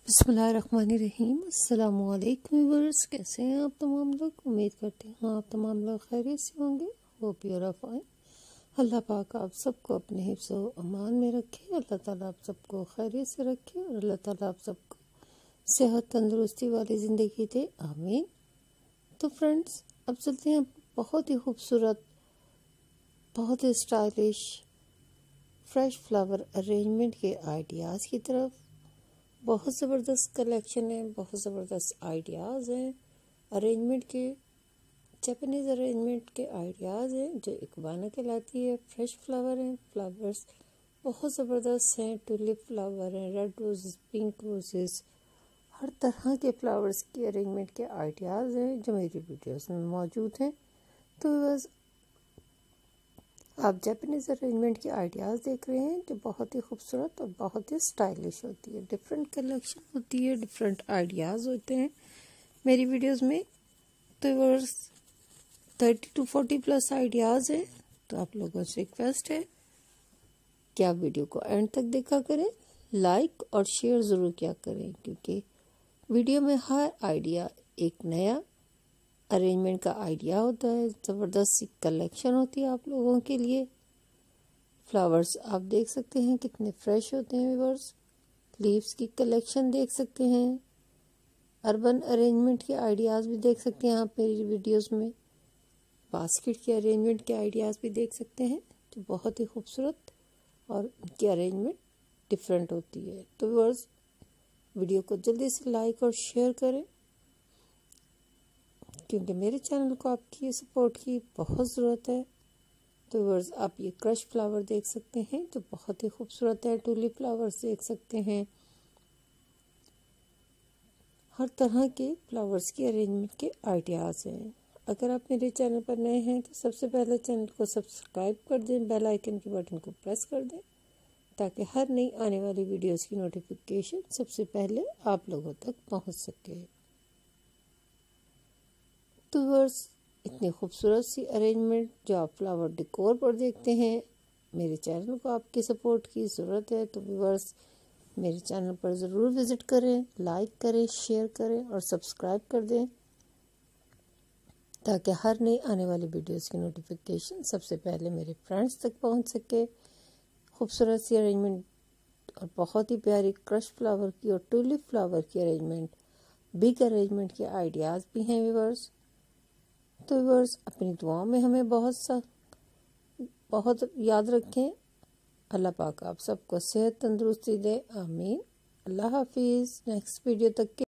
बिस्मिल्लाहिर्रहमानिर्रहीम। अस्सलाम वालेकुम व्यूअर्स, कैसे हैं आप तमाम लोग। उम्मीद करते हैं आप तमाम लोग खैरियत से होंगे। Hope you are fine. अल्लाह पाक आप सबको अपने हिफ्ज़ व अमान में रखे। अल्लाह ताला आप सबको खैरियत से रखे और अल्लाह ताला आप सबको सेहत तंदुरुस्ती वाली ज़िंदगी दे, आमीन। तो फ्रेंड्स, अब चलते हैं बहुत ही खूबसूरत, बहुत ही स्टाइलिश फ्रेश फ्लावर अरेंजमेंट के आइडियाज़ की तरफ। बहुत ज़बरदस्त कलेक्शन है, बहुत ज़बरदस्त आइडियाज़ हैं अरेंजमेंट के। जापानीज़ अरेंजमेंट के आइडियाज़ हैं जो इकबाना कहलाती है। फ्रेश फ्लावर हैं, फ्लावर्स बहुत ज़बरदस्त हैं। टूलिप फ्लावर हैं, रेड रोजेस, पिंक रोजेस, हर तरह के फ्लावर्स की अरेंजमेंट के आइडियाज़ हैं जो मेरी वीडियोस में मौजूद हैं। तो बस आप जापानीज़ अरेंजमेंट के आइडियाज़ देख रहे हैं जो बहुत ही खूबसूरत और बहुत ही स्टाइलिश होती है। डिफरेंट कलेक्शन होती है, डिफरेंट आइडियाज़ होते हैं मेरी वीडियोस में। तो वर्स 30 to 40 प्लस आइडियाज़ हैं। तो आप लोगों से रिक्वेस्ट है कि आप वीडियो को एंड तक देखा करें, लाइक और शेयर ज़रूर किया करें, क्योंकि वीडियो में हर आइडिया एक नया अरेंजमेंट का आइडिया होता है। ज़बरदस्त सी कलेक्शन होती है आप लोगों के लिए। फ्लावर्स आप देख सकते हैं कितने फ्रेश होते हैं व्यूअर्स। लीव्स की कलेक्शन देख सकते हैं। अर्बन अरेंजमेंट के आइडियाज़ भी देख सकते हैं आप मेरी वीडियोस में। बास्केट के अरेंजमेंट के आइडियाज़ भी देख सकते हैं जो बहुत ही खूबसूरत और उनकी अरेंजमेंट डिफरेंट होती है। तो व्यूअर्स, वीडियो को जल्दी से लाइक और शेयर करें, क्योंकि मेरे चैनल को आपकी सपोर्ट की बहुत ज़रूरत है। तो व्यूअर्स, आप ये क्रश फ्लावर देख सकते हैं जो बहुत ही खूबसूरत है। टूलिप फ्लावर्स देख सकते हैं। हर तरह के फ्लावर्स की अरेंजमेंट के आइडियाज़ हैं। अगर आप मेरे चैनल पर नए हैं तो सबसे पहले चैनल को सब्सक्राइब कर दें, बेल आइकन के बटन को प्रेस कर दें, ताकि हर नई आने वाली वीडियोस की नोटिफिकेशन सबसे पहले आप लोगों तक पहुंच सके। तो व्यूअर्स, इतनी खूबसूरत सी अरेंजमेंट जो आप फ्लावर डेकोर पर देखते हैं, मेरे चैनल को आपकी सपोर्ट की ज़रूरत है। तो व्यूअर्स, मेरे चैनल पर ज़रूर विज़िट करें, लाइक करें, शेयर करें और सब्सक्राइब कर दें, ताकि हर नई आने वाली वीडियोस की नोटिफिकेशन सबसे पहले मेरे फ्रेंड्स तक पहुंच सके। खूबसूरत सी अरेंजमेंट और बहुत ही प्यारी क्रश फ्लावर की और टूलिप फ्लावर की अरेंजमेंट, बिग अरेंजमेंट के आइडियाज़ भी हैं व्यूअर्स। तो व्यूअर्स, अपनी दुआओं में हमें बहुत याद रखें। अल्लाह पाक आप सबको सेहत तंदुरुस्ती दे, आमीन। अल्लाह हाफिज़। नेक्स्ट वीडियो तक के